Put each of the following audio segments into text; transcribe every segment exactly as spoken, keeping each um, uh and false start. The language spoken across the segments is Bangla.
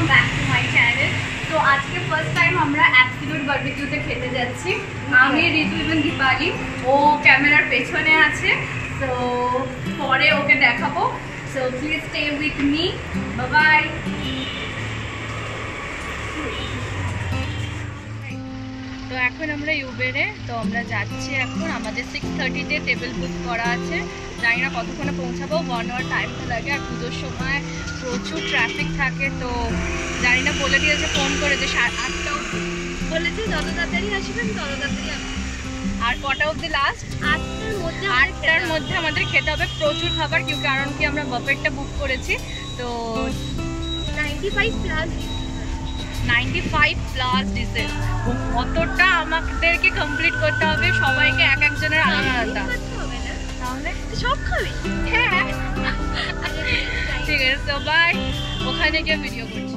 Welcome back to my channel. তো আজকে ফার্স্ট টাইম আমরা অ্যাবসলিউট বারবিকিউতে খেতে যাচ্ছি। আমি ঋতু এবং দীপালি, ও ক্যামেরার পেছনে আছে, তো পরে ওকে দেখাবো। So please stay with me, bye bye. তো এখন আমরা ইউবেরে, তো আমরা যাচ্ছি এখন। আমাদের সিক্স থার্টিতে টেবিল বুক করা আছে, জানি না কতক্ষণে পৌঁছাবো, ওয়ান আওয়ার টাইম তো লাগে। আর পুজোর সময় প্রচুর ট্রাফিক থাকে, তো জানি না, বলে দিয়েছে ফোন করে যে সাড়ে আটটাও বলেছে, যত তাড়াতাড়ি আসবেন তত তাড়াতাড়ি আসবেন। আর কটা অবধি লাস্ট? আটটার মধ্যে আটটার মধ্যে আমাদের খেতে হবে প্রচুর খাবার, কিউ কারণ কি আমরা বাফেটটা বুক করেছি। তো ninety five plus ninety five plus dishes, অতটা আমাদেরকে কমপ্লিট করতে হবে, সবাইকে এক একজনের আলাদা আলাদা। তাহলে সব খাবে? হ্যাঁ ঠিক আছে, তো বাই, ওখানে গিয়ে ভিডিও করছি।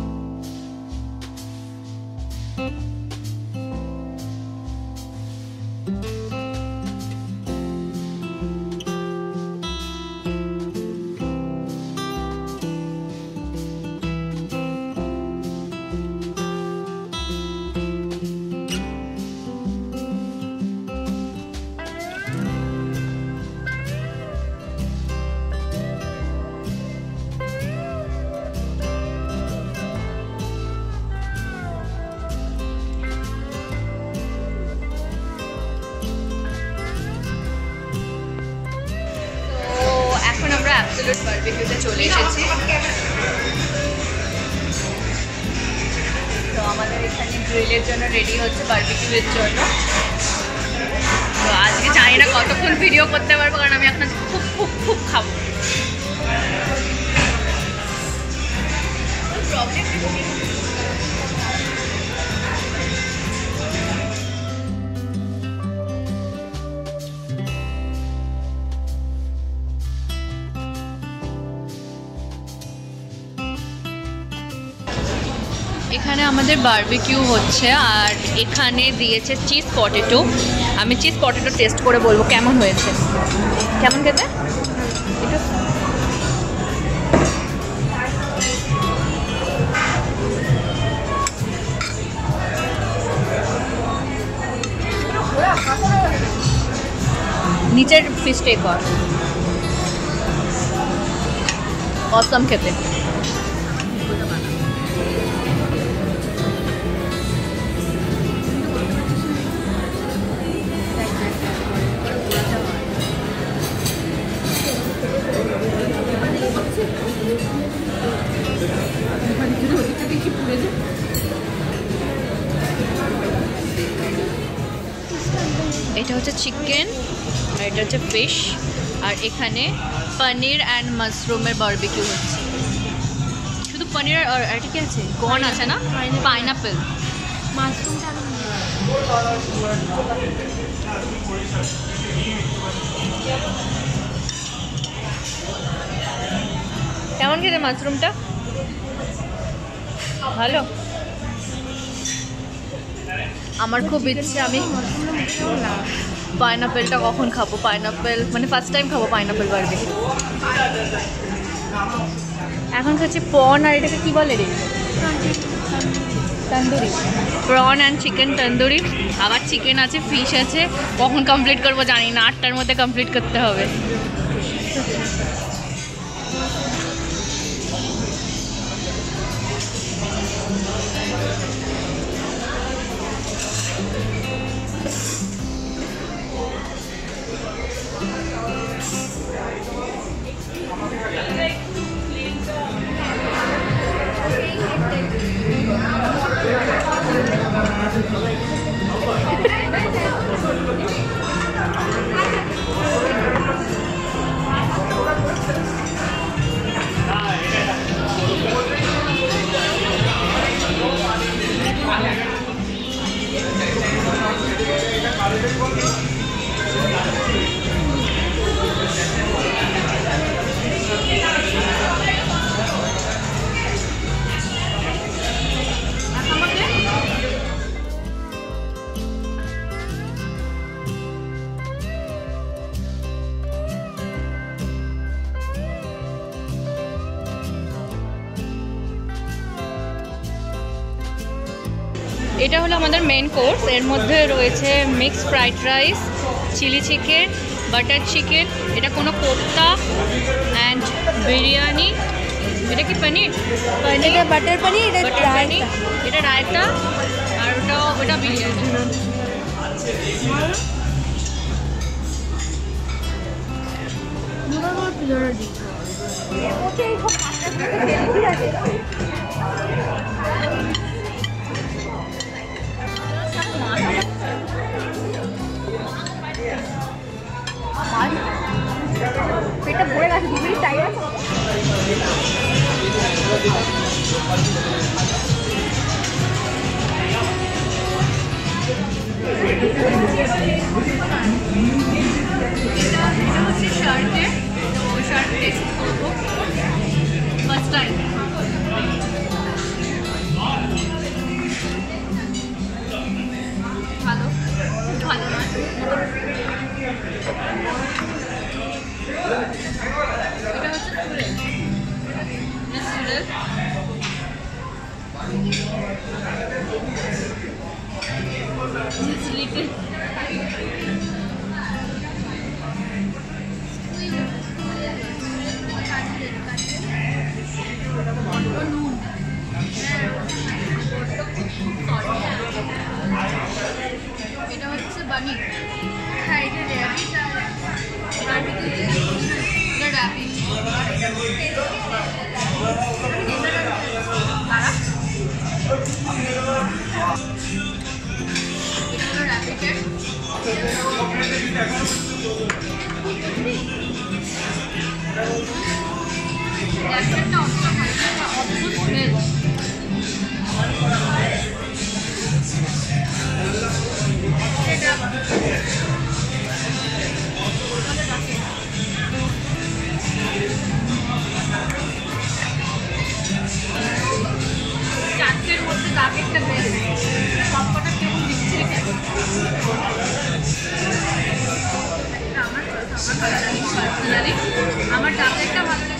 অ্যাবসলিউট বারবিকিউতে চলে এসেছি। তো আমাদের এখানে গ্রিলের জন্য রেডি হচ্ছে, বারবিকিউয়ের জন্য। তো আজকে জানি না কতক্ষণ ভিডিও করতে পারবো, কারণ আমি এখন খুব খুব খুব খাবো। প্রবলেম এখানে আমাদের বারবিকিউ হচ্ছে, আর এখানে দিয়েছে চিজ পটেটো। আমি চিজ পটেটো টেস্ট করে বলবো কেমন হয়েছে। কেমন খেতে? নিচের ফিশটা কর, অসম খেতে। এটা হচ্ছে চিকেন, আর এটা হচ্ছে ফিশ, আর এখানে পনির অ্যান্ড মাশরুমের বারবিকিউ হচ্ছে। শুধু পনির আর এটা কি আছে, কর্ন আছে না, পাইনাপেল, মাশরুমটা। কেমন খেতে মাশরুমটা? ভালো। আমার খুব ইচ্ছে, আমি পাইনাপেলটা কখন খাবো। পাইনাপেল মানে ফার্স্ট টাইম খাবো পাইনাপেল বারবিকিউ। এখন খাচ্ছি প্রন, আর এটাকে কি বলে রে, tandoori. Prawn and chicken tandoori. আবার চিকেন আছে, ফিশ আছে। কখন কমপ্লিট করবো জানি না, আটটার মধ্যে কমপ্লিট করতে হবে। এটা হলো আমাদের মেন কোর্স। এর মধ্যে রয়েছে mixed fried rice, chilli chicken, butter chicken, এটা কোনো কোপ্তা অ্যান্ড বিরিয়ানি। এটা কি পনির? এটা বাটার পনির, এটা বাটার পনির, এটা রায়তা, আর ওটা ওটা বিরিয়ানি। পেটটা ভরে গেছে, দু মিনিট টাইম আছে। শার্টে তো শার্ট টেস্ট করবো ফার্স্ট টাইম। ভালো ভালো নয়, এটা হচ্ছে চুলের চুলের চিলিতে এটা হচ্ছে বানি। হ্যাঁ, এটা র্যাবিট আর এটা র্যাবিট। তারা এটা হলো র্যাবিটের। র্যাবিটটা অদ্ভুত স্মেল। চারটের মধ্যে দাগ একটা বেড়ে সবকটা কেমন দিচ্ছে আমার পার্সোনালি আমার চারটেরটা ভালো লাগে।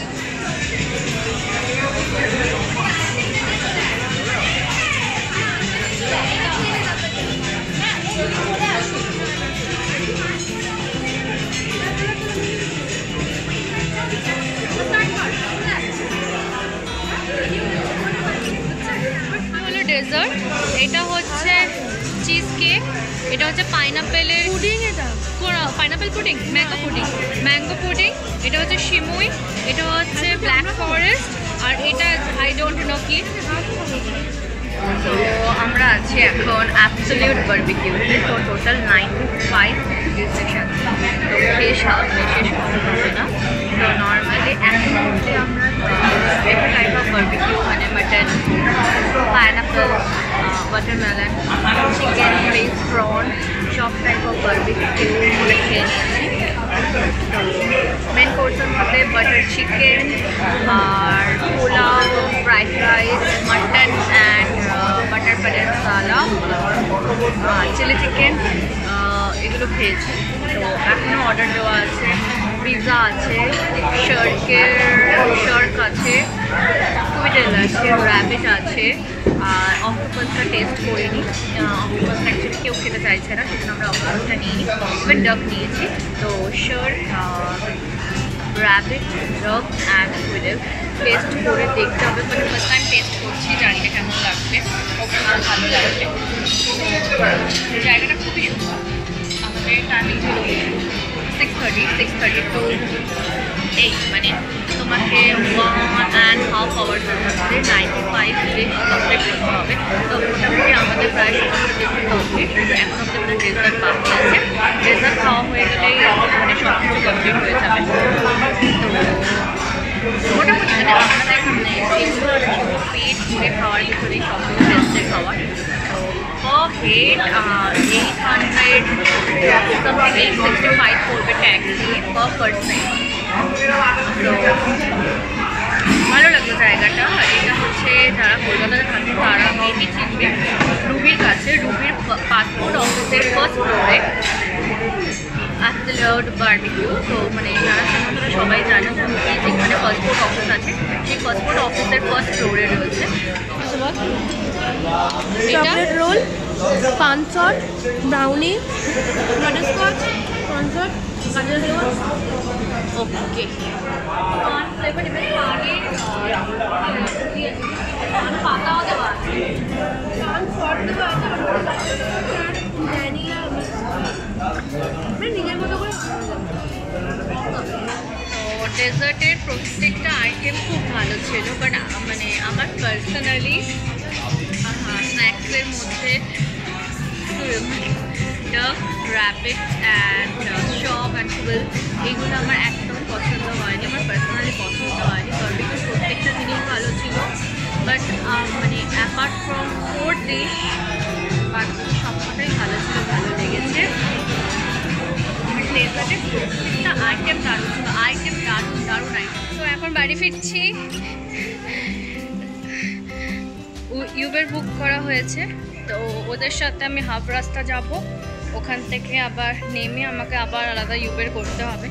হলো ডেজার্ট, এটা হচ্ছে চিজ কেক, এটা হচ্ছে পাইনাপেলের পুডিং, এটা pineapple pudding, mango pudding, mango pudding, এটা হচ্ছে সিমুই, এটা হচ্ছে ব্ল্যাক ফরেস্ট, আর এটা আই ডোন্ট নো কি। তো আমরা আছি এখন অ্যাবসলিউট বারবিকিউতে। তো টোটাল নাইনটি ফাইভ সেকশন, তো শেষ হবে শেষ হবে না। তো নর্মালি এখন মধ্যে আমরা ডিফারেন্ট টাইপ অফ বারবিকিউ মানে mutton, pineapple, watermelon, chicken, fish, prawn, সব টাইপ অফ বারবিকিউ আমরা খেয়ে নিয়েছি। তো মেন কোর্সের মধ্যে বাটার চিকেন আর pulao, fried rice, mutton and butter paneer masala, chilli chicken, এগুলো খেয়েছি। তো এখনও অর্ডার দেওয়া আছে, পিৎজা আছে, শার্কের শার্ক আছে, কুইডেল আছে, র্যাবিট আছে, আর অক্টোপাসটা টেস্ট করিনি। অক্টোপাসটা অ্যাকচুয়ালি কেউ খেতে চাইছে না, সেজন্য আমরা অক্টোপাসটা নিইনি, ইভেন ডাক নিয়েছি। তো শার্ক, র্যাবিট, ডাক অ্যান্ড কুইডেল টেস্ট করে দেখতে হবে। মানে ফার্স্ট টাইম টেস্ট করছি, জানি না কেমন লাগবে, ওখানে ভালো লাগবে। জায়গাটা খুবই সুন্দর। আমাদের টাইমিং ছিল six thirty six thirty to eight, মানে তোমাকে ওয়ান অ্যান্ড হাফ আওয়ার্সের মধ্যে নাইনটি ফাইভ ডিশ কমপ্লিট করতে হবে। তো মোটামুটি আমাদের প্রায় সমস্ত ডিশ কমপ্লিট। এখন অব্দি আমাদের ডেজার্ট বাকি আছে। ডেজার্ট খাওয়া হয়ে গেলেই মানে সব কিছু কমপ্লিট হয়ে যাবে। তো মোটামুটি মানে আমাদের এখন নেই, পেট ভরে খাওয়ার ভিতরেই সব কিছু টেস্টের খাওয়ার। তো per head uh, eight hundred something eight sixty-five পড়বে ট্যাক্স দিয়ে per person। তো ভালো লাগলো জায়গাটা। এটা হচ্ছে যারা কলকাতাতে থাকে তারা মেনলি চিনবে রুবির কাছে, রুবির পাসপোর্ট অফিসের ফার্স্ট ফ্লোরে অ্যাবসলিউট বারবিকিউ। তো মানে যারা সম্বন্ধে সবাই জানে যেখানে পাসপোর্ট অফিস আছে, সেই পাসপোর্ট অফিসের ফার্স্ট ফ্লোরে রয়েছে। চকলেট রোল, পানচট, ব্রাউনি, বাটারস্কচ, কনসট, গাজর রোল। ওকে পান ফ্লেভার এবারে পানের পাতাও দেওয়া আছে, পান শর্ট দেওয়া আছে, ভ্যানিলা, মানে নিজের মতো করে। তো ডেজার্টের প্রত্যেকটা আইটেম খুব ভালো ছিল, বাট মানে আমার পার্সোনালি স্ন্যাক্সের মধ্যে duck, rabbit and chop and quail এইগুলো আমার একদম পছন্দ হয়নি, আমার পার্সোনালি পছন্দ হয়নি। বারবিকিউর প্রত্যেকটা জিনিস ভালো ছিল, বাট মানে অ্যাপার্ট ফ্রম ফোর ডিশ বাকি সবকটাই ভালো ছিল, ভালো লেগেছে। ডেজার্টের প্রত্যেকটা আইটেম দারুণ ছিল, আইটেম দারুণ দারুণ আইটেম। তো এখন বাড়ি ফিরছি, ইউবের বুক করা হয়েছে, তো ওদের সাথে আমি হাফ রাস্তা যাব, ওখান থেকে আবার নেমে আমাকে আবার আলাদা ইউবের করতে হবে।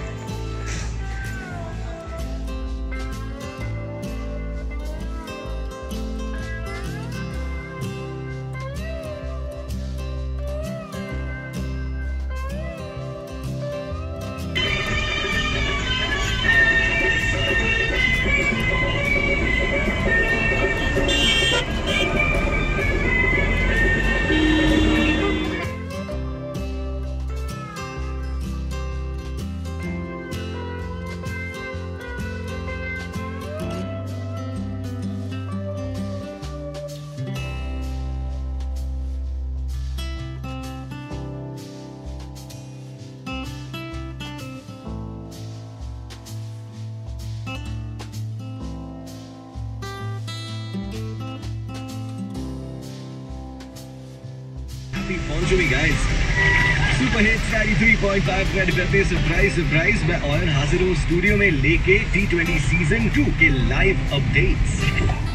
Happy Ponchami guys. Super hits ninety three point five red करते सरप्राइज सरप्राइज मैं ऑयन हाजिर हूँ स्टूडियो में लेके टी ट्वेंटी सीजन टू के लाइव अपडेट्स।